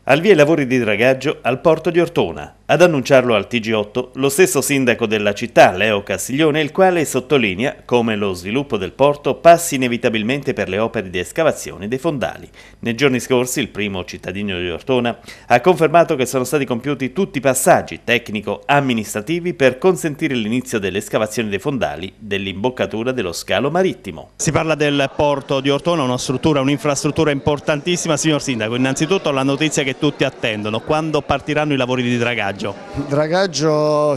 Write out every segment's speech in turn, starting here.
Al via i lavori di dragaggio al porto di Ortona. Ad annunciarlo al TG8 lo stesso sindaco della città, Leo Castiglione, il quale sottolinea come lo sviluppo del porto passi inevitabilmente per le opere di escavazione dei fondali. Nei giorni scorsi il primo cittadino di Ortona ha confermato che sono stati compiuti tutti i passaggi tecnico-amministrativi per consentire l'inizio delle escavazioni dei fondali dell'imboccatura dello scalo marittimo. Si parla del porto di Ortona, un'infrastruttura importantissima. Signor Sindaco, innanzitutto la notizia che tutti attendono: quando partiranno i lavori di dragaggio? Dragaggio,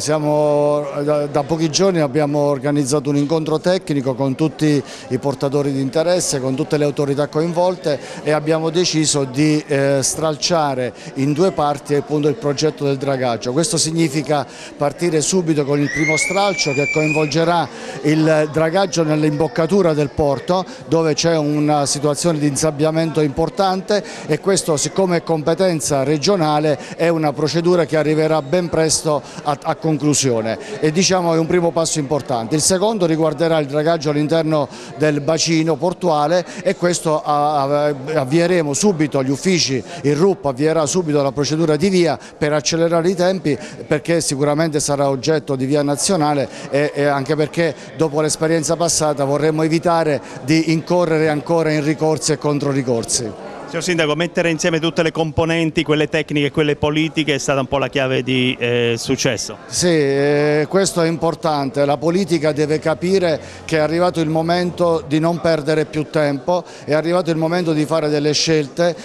da pochi giorni abbiamo organizzato un incontro tecnico con tutti i portatori di interesse, con tutte le autorità coinvolte, e abbiamo deciso di stralciare in due parti appunto il progetto del dragaggio. Questo significa partire subito con il primo stralcio, che coinvolgerà il dragaggio nell'imboccatura del porto, dove c'è una situazione di insabbiamento importante, e questo, siccome è competenza regionale, è una procedura che arriverà ben presto a conclusione, e diciamo è un primo passo importante. Il secondo riguarderà il dragaggio all'interno del bacino portuale, e questo avvieremo subito, gli uffici, il RUP avvierà subito la procedura di via per accelerare i tempi, perché sicuramente sarà oggetto di via nazionale, e anche perché dopo l'esperienza passata vorremmo evitare di incorrere ancora in ricorsi e controricorsi. Signor Sindaco, mettere insieme tutte le componenti, quelle tecniche e quelle politiche, è stata un po' la chiave di successo. Sì, questo è importante. La politica deve capire che è arrivato il momento di non perdere più tempo, è arrivato il momento di fare delle scelte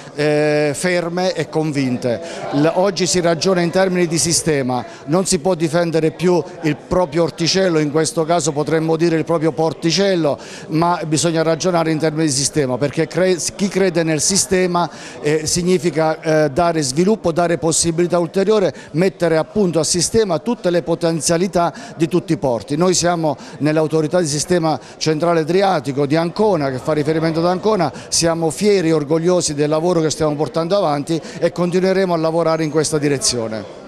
ferme e convinte. Oggi si ragiona in termini di sistema, non si può difendere più il proprio orticello, in questo caso potremmo dire il proprio porticello, ma bisogna ragionare in termini di sistema, perché chi crede nel sistema significa dare sviluppo, dare possibilità ulteriori, mettere appunto a sistema tutte le potenzialità di tutti i porti. Noi siamo nell'autorità di sistema centrale Adriatico di Ancona, che fa riferimento ad Ancona, siamo fieri e orgogliosi del lavoro che stiamo portando avanti, e continueremo a lavorare in questa direzione.